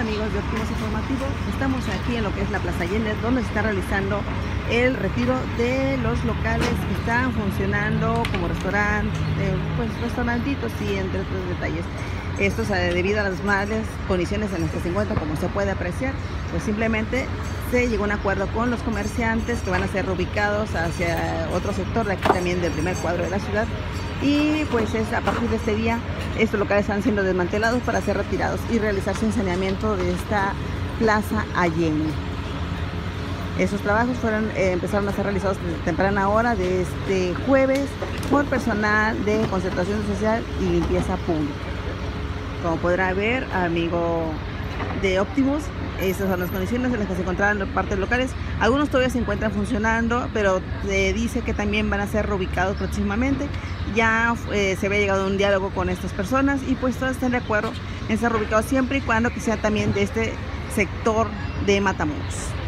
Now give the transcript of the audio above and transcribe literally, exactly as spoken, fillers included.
amigos de Optimus Informativo, estamos aquí en lo que es la Plaza Allende, donde se está realizando el retiro de los locales que están funcionando como restaurantes, eh, pues restaurantitos y entre otros detalles. Esto es eh, debido a las malas condiciones en las que se encuentra, como se puede apreciar, pues simplemente se llegó a un acuerdo con los comerciantes que van a ser reubicados hacia otro sector de aquí también del primer cuadro de la ciudad. Y pues es a partir de este día estos locales están siendo desmantelados para ser retirados y realizarse un saneamiento de esta Plaza Allende. Esos trabajos fueron, eh, empezaron a ser realizados desde temprana hora de este jueves por personal de concertación social y limpieza pública. Como podrá ver, amigo de Optimus, esas son las condiciones en las que se encontraban las partes locales. Algunos todavía se encuentran funcionando, pero se dice que también van a ser reubicados próximamente. Ya eh, se había llegado a un diálogo con estas personas y pues todos están de acuerdo en ser reubicados siempre y cuando que sea también de este sector de Matamoros.